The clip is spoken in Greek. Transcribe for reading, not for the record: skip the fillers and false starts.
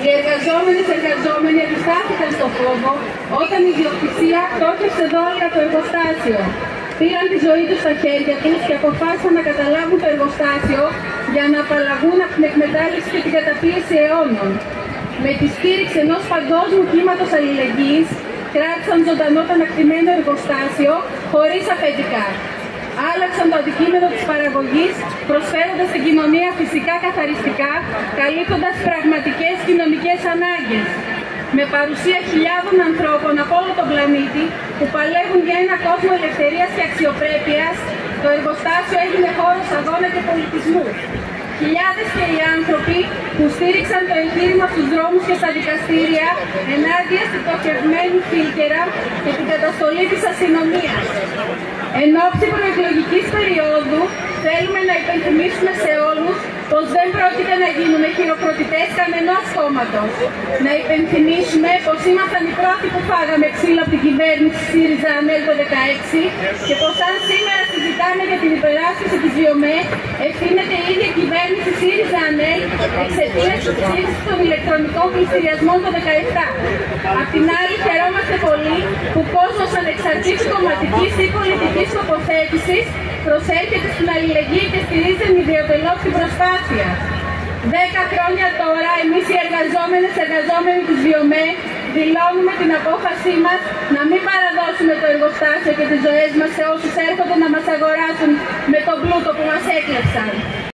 Οι εργαζόμενοι αντιστάθηκαν στο φόβο όταν η ιδιοκτησία στόχευσε δόλια το εργοστάσιο. Πήραν τη ζωή τους στα χέρια τους και αποφάσισαν να καταλάβουν το εργοστάσιο για να απαλλαγούν από την εκμετάλλευση και την καταπίεση αιώνων. Με τη στήριξη ενός παγκόσμιου κύματος αλληλεγγύης, κράτησαν ζωντανό το ανακτημένο εργοστάσιο χωρίς αφεντικά. Άλλαξαν το αντικείμενο της παραγωγής, προσφέροντας στην κοινωνία φυσικά καθαριστικά, καλύπτοντας πραγματικές κοινωνικές ανάγκες. Με παρουσία χιλιάδων ανθρώπων από όλο τον πλανήτη που παλεύουν για ένα κόσμο ελευθερίας και αξιοπρέπειας, το εργοστάσιο έγινε χώρος αγώνα και πολιτισμού. Χιλιάδες και οι άνθρωποι που στήριξαν το εγχείρημα στους δρόμους και στα δικαστήρια ενάντια στην στοχευμένη Φίλκερα και την καταστολή της αστυνομίας. Εν ώψη προεκλογικής περίοδου, θέλουμε να υπενθυμίσουμε σε όλους πως δεν πρόκειται να γίνουμε χειροκροτητές κανενός κόμματος. Να υπενθυμίσουμε πως ήμασταν οι πρώτοι που φάγαμε ξύλο από την κυβέρνηση ΣΥΡΙΖΑ ΑΝΕΛ το 2016 και πως αν σήμερα συζητάμε για την υπεράσπιση της ΒΙΟΜΕ, ευθύνεται η ίδια κυβέρνηση ΣΥΡΙΖΑ ΑΝΕΛ εξαιτίας της ψήφισης των ηλεκτρονικών πληστηριασμών το 2017. Απ' την άλλη, χαιρόμαστε πολύ που κόσμος ανεξαρτήτως κομματικής ή πολιτικής τοποθέτησης προσέρχεται στην αλληλεγγύη και στηρίζει ιδιωτελώς την προσπάθεια. 10 χρόνια τώρα, εμείς οι εργαζόμενοι της ΒΙΟΜΕ δηλώνουμε την απόφασή μας να μην παραδώσουμε το εργοστάσιο και τις ζωές μας σε όσους έρχονται να μας αγοράσουν με τον πλούτο που μας έκλεψαν.